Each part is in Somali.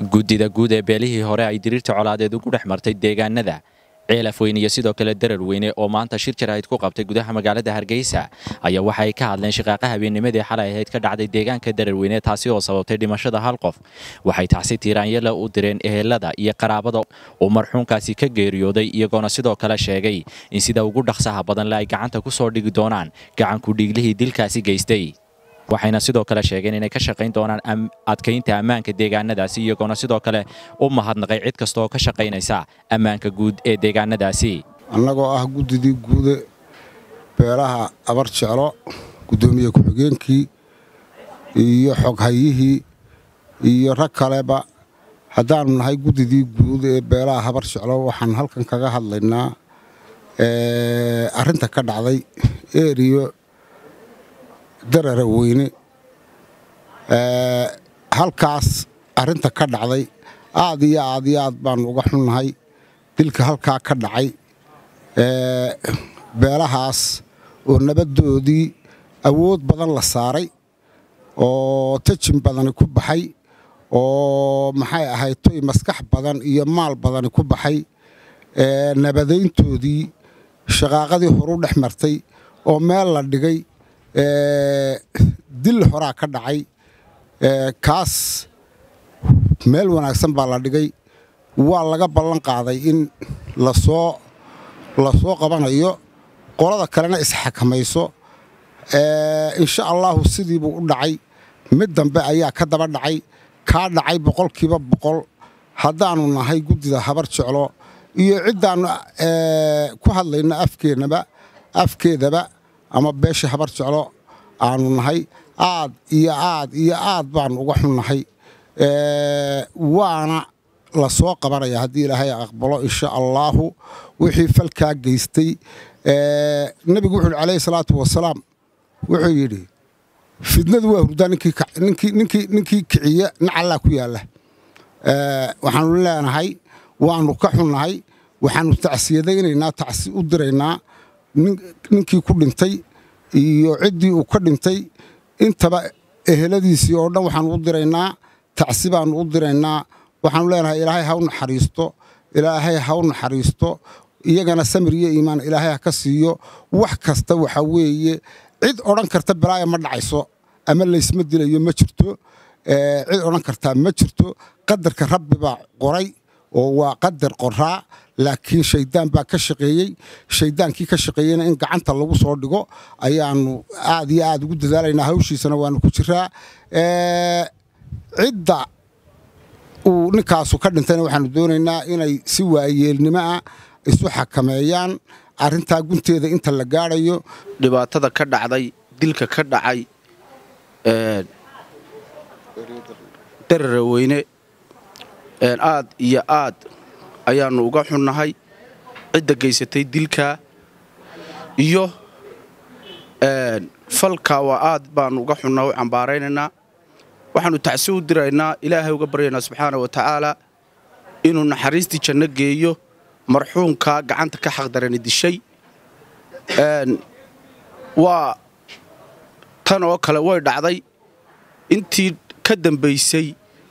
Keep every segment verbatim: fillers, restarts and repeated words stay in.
guddida guud ee beelihii hore ay diriirta colaadeed ugu dhex martay deegaanada ceelaf weyn iyo sidoo kale darar weyne oo maanta shir jaraa'id ku qabtay gudaha magaalada Hargeysa ayaa waxa ay ka hadleen shaqaaqa habeennimadii xalay ahayd ka dhacday deegaanka darar weyne taasi oo sababtay dhimashada hal qof waxay taasi tiiraanyada u direen ehelada iyo qaraabada oo marxuumkaasi ka geeriyooday iyagoona sidoo kale sheegay in sida ugu dhaqsaha badan la ay gacanta ku soo dhigi doonaan gacan ku dhiiglihii dilkaasi geystay waxayna sidoo kale sheegeen inay ka shaqayn doonaan adkeynta ammaanka deegaanadaasi iyagoona sidoo kale u mahadnaqay cid kasta oo ka shaqaynaysa ammaanka guud ee deegaanadaasi annagoo ah guddidii guud beelaha abar jeclo gudoomiye ku-xigeenkii iyo xoghayihii iyo rag kaleba haddaanu nahay guddidii guud ee beelaha abar jeclo waxaan halkan kaga hadlaynaa arrinta ka dhacday eeriyo darar weyne halkaas arrinta ka dhacday aad iyo aad iyo aad baan uga xunnahay dilka halkaa ka dhacay beelahaas oo nabadoodii awood badan la saaray oo tajin badani ku baxay oo maxay ahayd toy maskax badan iyo maal badani ku baxay nabadayntoodii shaqaaqadii horu dhex martay oo meel la dhigay dil horaa ka dhacay kaas meel wanaagsan baa la dhigay waa laga ballan qaaday in lasoo la soo qabanayo qolada kalena isxakamayso insha allahu sidii buu u dhacay mid dambe ayaa ka daba dhacay kaa dhacay boqolkiiba boqol haddaanu nahay guddida habar jeclo iyo ciddaannu ku hadlayno afkeennaba afkeedaba ama beesha habar jeclo aanu nahay aad iyo aad iyo aad baanu uga xunnahay waana la soo qabanaya haddii ilaahay aqbalo insha allaahu wixii falkaa geystay nebigu wuxuu yidhi calayhi salaatu wasalaam wuxuu yidhi fidnadu waa hurdaa ninkii kiciya nacallaa ku yaalla waxaanu leenahay waannu ka xunnahay waxaannu tacsiyadaynaynaa tacsi u diraynaa ninkii ku dhintay iyo ciddii uu ka dhintay intaba eheladiisii oo dhan waxaanu u diraynaa tacsi baannu u diraynaa waxaanu leenahay ilaahay ha u naxariisto ilaahay ha u naxariisto iyagana samir iyo iimaan ilaahay ha ka siiyo wax kasta waxa weeye cid odhan karta balaaya ma dhacayso ama laysma dilayo ma jirto cid odhan kartaa ma jirto qadarka rabbi baa qoray oo waa qadar qoraa laakiin shaydaan baa ka shaqeeyey shaydaankii ka shaqeeyeyna in gacanta lagu soo dhigo ayaannu aad iyo aad ugu dadaalaynaa hawshiisana waannu ku jiraa cidda uu ninkaasu ka dhintayna waxaannu doonaynaa inay si waayeelnimo ah isu xakameeyaan arrintaa gunteeda inta la gaadhayo dhibaatada ka dhacday dilka ka dhacay darar weyne aad iyo aad ayaannu uga xunnahay cidda gaysatay dilka iyo falka waa aad baannu uga xunnahay u cambaaraynaynaa waxaannu tacsi u diraynaa ilaahay uga baryaynaa subxaana wa tacaala inuu naxariistii janno geeyo marxuumkaa gacanta ka xaqdarani dishay waa tan oo kale way dhacday intii ka dambaysay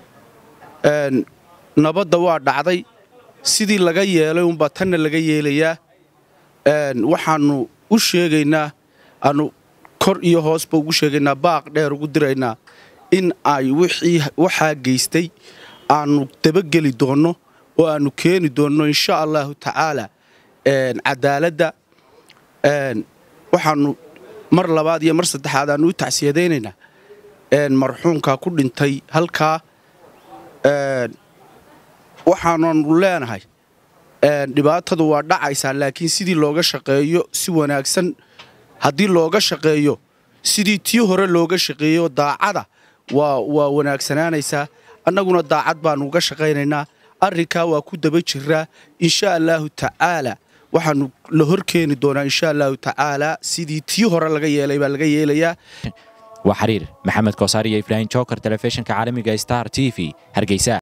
nabadda waa dhacday sidii laga yeelay unbaa tanna laga yeelayaa waxaannu u sheegaynaa aanu kor iyo hoosba ugu sheegaynaa baaq dheer ugu diraynaa in ay wixii waxaa geystay aannu dabageli doonno oo aannu keeni doonno insha allahu tacaala cadaaladda waxaannu mar labaad iyo mar saddexaad aannu u tacsiyadaynaynaa marxuumkaa ku dhintay halkaa waxaannu leenahay dhibaatadu waa dhacaysaa laakiin sidii looga shaqeeyo si wanaagsan haddii looga shaqeeyo sidii tii hore looga shaqeeyo daacada waa waa wanaagsanaanaysaa annaguna daacad baannu uga shaqaynaynaa arrinkaa waa ku daba jiraa insha allaahu tacaala waxaannu la hor keeni doonaa insha allaahu tacaala sidii tii hore laga yeelay baa laga yeelayaa waa xiriir maxamed koosaar iyo ibraahim jookar telefishinka caalamiga star t v hargeysa